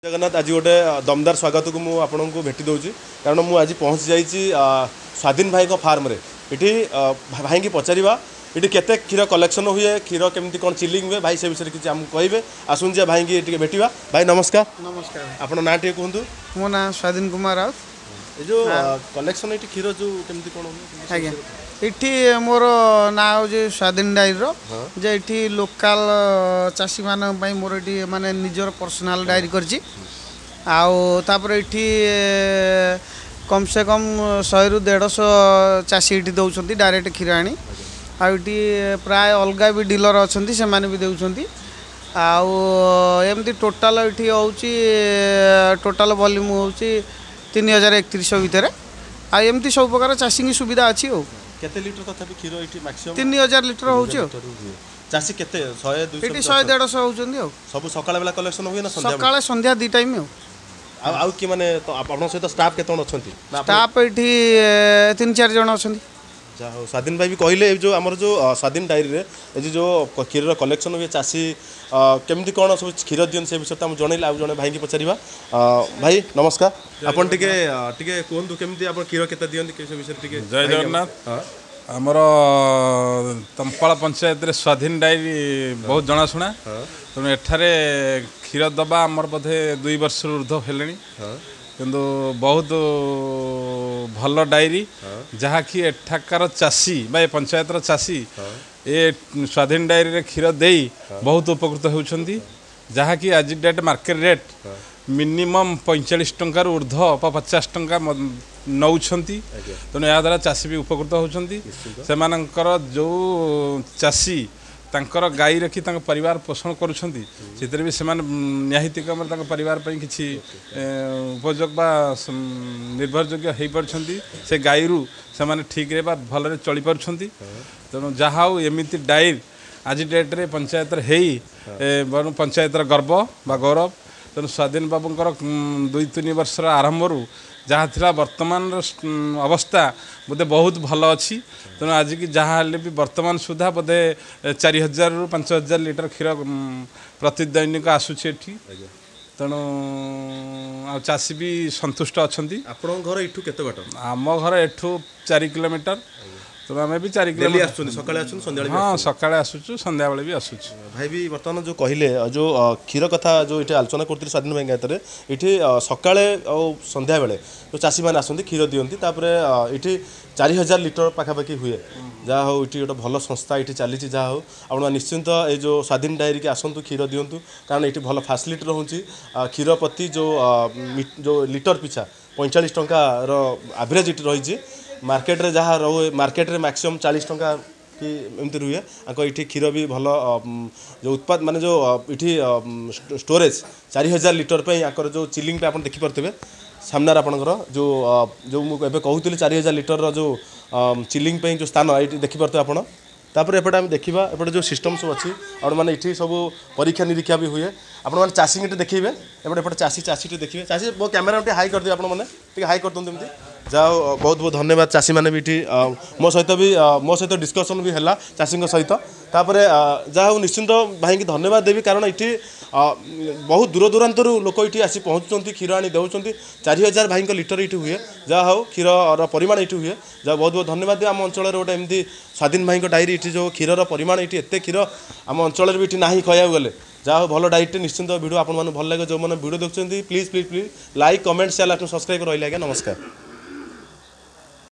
जगन्नाथ आज गोटे दमदार स्वागत को मुझे आपन को भेटी दूसरी कारण मुझे आज पहुँची जाइए स्वाधीन भाई फार्म रे ये भाई की पचारा ये केते क्षीर कलेक्शन हुए क्षीर केमती कौन चिलिंग हुए भाई से विषय किसी आमको कहे आसुन जे भाई की भेटा भाई नमस्कार। नमस्कार आप ना टे कहतु मो ना स्वाधीन कुमार राउत ये जो कलेक्शन ये क्षीर जो केमती कौन आज्ञा ये मोर ना हूँ स्वाधीन डायरी जे ये लोकल चाषी मान मोर ये माने निजर पर्सनाल डायरी करछि आउे ये कम से कम 100 ରୁ 150 चाषी ये दौरान डायरेक्ट क्षीर आनी आउटी प्राय अलग भी डीलर अच्छा से माने भी देउछंती आमती टोटाल ये हूँ टोटाल वॉल्यूम हूँ 3130 भितर आमती सब प्रकार चाषी की सुविधा अच्छी हो केते लीटर तथापि क्षीर ये मैक्सिमम 3000 लिटर हो चाषी केते 100 200 100 150 होउछंती सब सकाळ बेला कलेक्शन हुए ना सकाळ संध्या दी टाइम हो आउ कि माने तो आपन सहित स्टाफ केतन अछंती स्टाफ ये 3-4 जन अछंती जाओ स्वाधीन भाई भी कहले जो आमर जो स्वाधीन डायरी रे जो क्षीर कलेक्शन हुए चाषी केमती कौन सब क्षीर दियन से विषय तुम जनइले आ जने भाई की पचारिबा भाई नमस्कार आपन टिके कहतु केमती आप क्षीर केते दियन के विषय टिके जय जगन्नाथ आमर तंपाल पंचायत रे स्वाधीन डायरी बहुत जनाशुना तेणु एठारे क्षीर दबा आमर बोधे 2 वर्ष ऊर्ध हेले किंतु बहुत भल डायरी जहाँकि एठाकार चाषी बा पंचायतर चाषी ए स्वाधीन डायरी रे क्षीर दे बहुत उपकृत होउछंती जहाँकि आज डेट मार्केट रेट मिनिमम 45 टंकार ऊर्ध 50 टंका नौछंती तेणु या द्वारा चाषी भी उपकृत होउछंती सेमानकर जो चाषी तांकर गाई रखी परिवार पोषण करुछंती भी सेमान निहित कम परिवार पर किसी उपयोग बा निर्भरयोग्य हो पारछंती से गाई रु से माने ठीक रे बा भल चली पारछंती तेणु जहाँ एमती डायरी आज डेट रे पंचायत पंचायत गर्व बा गौरव तेणु स्वाधीन बाबूंकर 2-3 वर्ष आरंभ जहाँ थिला वर्तमान अवस्था बोधे बहुत भल अच्छी तेणु आज की जहाँ भी वर्तमान सुधा बोधे 4000 ରୁ 5000 लिटर क्षीर प्रतिदैनिक आसूची एठी तेणु आ चाषी भी संतुष्ट अच्छा आपन घर इठू केते बाट आम घर एठू 4 किलोमीटर तो आम भी 4 किलोमीटर सकाळे हाँ सकाळे आसुचु संध्या बेले भी आसुचु भाई भी वर्तमान जो कहले जो क्षीर कथा जो ये आलोचना करते स्वाधीन भाई गायत ये सकाळे और संध्या बेले जो चाषी मैंने आसती क्षीर दिखती ये 4000 लिटर पाखापाखि हुए जहाँ हो ये गोटे भल संस्था ये चली जहाँ हो आप निश्चिंत ये जो स्वाधीन डायरी की आसतु क्षीर दिंतु कारण ये भल फैसिलिटी रोचे क्षीर प्रति जो लिटर पिछा 45 टंकार एवरेज ये रही मार्केट रे जहाँ रहे मार्केट रे मैक्सिमम 40 टंका कि एमती रुहे ये क्षीर भी भल जो उत्पाद माने जो ये स्टोरेज 4000 लिटर पर जो चिलिंग पे आप देखिपे सामने आपंकर जो जो मुझे कहूली 4000 लिटर जो चिलिंग पे जो स्थान ये देखिपे आप तापर एपटे आम देखा एपटे जो सिस्टम सब अच्छी और माने ये सब परीक्षा निरीक्षा भी हुए आप चाषी देखिए एपटे एपटे चाषी देखिए चाषी मो कैमेरा हाई कर दिए आपने हाई कर दिखाँ जाओ बहुत बहुत धन्यवाद चाषी मैंने भी मो सहित डिस्कसन भी है चाषी सहित तापर जहाँ निश्चिंत भाई की धन्यवाद देवी कारण ये बहुत दूर दूरांत लोक ये आसी पहुँचुंट क्षीर आनी दौरान 4000 भाई लिटर ये हुए जहाँ हो क्षीर परिमाण ये हुए जहाँ बहुत बहुत धन्यवाद दे आम अंचल गोटे एमती स्वाधीन भाई डायरी ये जो क्षीर परिमाण ये एत क्षीर आम अंचल भी ना कहया गले जहाँ भल डायरी निश्चिंत वीडियो आपको भल लगे जो मैंने वीडियो देखते please please please like comment share subscribe रही है। नमस्कार।